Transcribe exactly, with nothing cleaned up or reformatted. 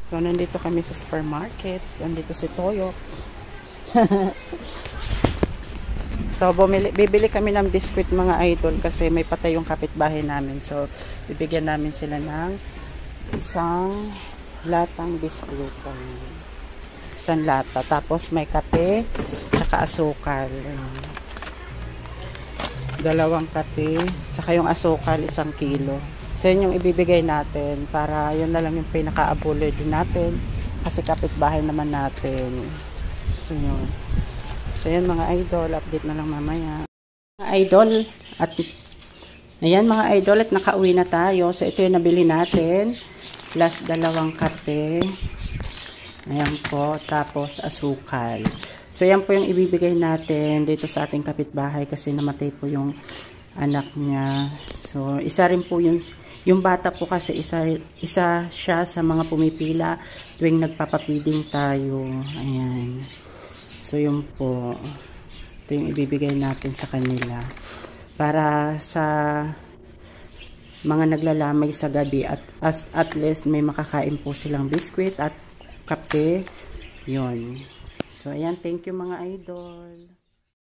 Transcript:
So, nandito kami sa supermarket. Nandito si Toyo. So, bumili, bibili kami ng biskwit mga idol kasi may patay yung kapitbahay namin. So, bibigyan namin sila ng isang latang biskwit. Isang lata. Tapos may kape, tsaka asukal. Dalawang kape, tsaka yung asukal, isang kilo. So, yun yung ibibigay natin para yun na lang yung pinaka-abuloy din natin kasi kapitbahay naman natin. So, yun. So, yan mga idol, update na lang mamaya. Mga idol, at ayan mga idol, at nakauwi na tayo. So, ito yung nabili natin. Plus, dalawang kape. Ayan po, tapos asukal. So, yan po yung ibibigay natin dito sa ating kapitbahay kasi namatay po yung anak niya. So, isa rin po yung, yung bata po kasi isa, isa siya sa mga pumipila tuwing nagpapapiding tayo. Ayan. So, yun po. Ito yung ibibigay natin sa kanila. Para sa mga naglalamay sa gabi at as, at least may makakain po silang biskwit at kape. Yun. So, ayan. Thank you mga idol.